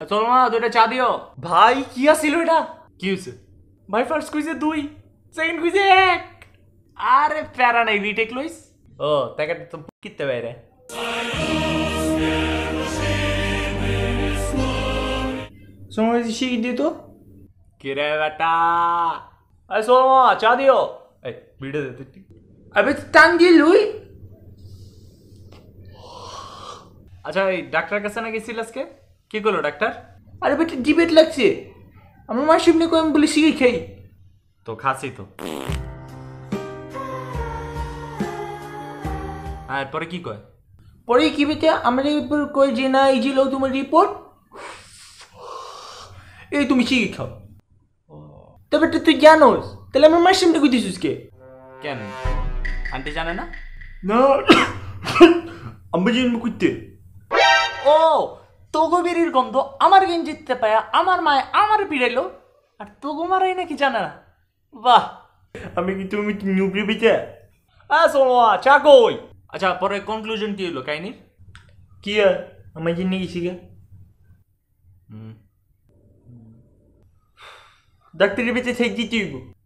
চলো না দুইটা চা দিও। ভাই কি আছিল এটা? কি হয়েছে? ভাই ফার্স্ট কুইজে 2, সেকেন্ড কুইজে 1। আরে প্যারা নাই, রিটেক লইস। ও তাকে তো কিতে বাইরে সময় শিখি দিত। কিরে বেটা, আরে চলো না চা দিও। এই ভিডিও দে তুই। আবে টান দিয়ে লুই। আচ্ছা এই ডাক্তারের কাছে না গেছিল আজকে? কি করলো ডাক্তার? আরে বেটা ডিবেট লাগছে, আমার মার সামনে কই আমি বলি শিখে খাই। তো খাসি তো। আর এরপরে কি কয়? পরে কি বেটা আমরা এরপর কই যে না এই যে লো তোমার রিপোর্ট, এই তুমি শিখে খাও। তবে তুই জানোস তাহলে আমার মার সামনে কই দিছিস কে? কেন আন্টি জানে না? না আমি জন্ম করতে ও তোগো বেরির গন্ধ আমার গেঞ্জিতে পায়া আমার মায়ে আমার পিড়াইলো, আর তোগো মারাই নাকি জানে না? বাহ। আমি কি তুমি নুবরি বেটা? চলো না চা কই? আচ্ছা পরে কনক্লুশন কি হলো কাহিনীর? কি আর আমার জন্য গেছি গা ডাক্তারের বেঁচে থেকে দিতে হইব।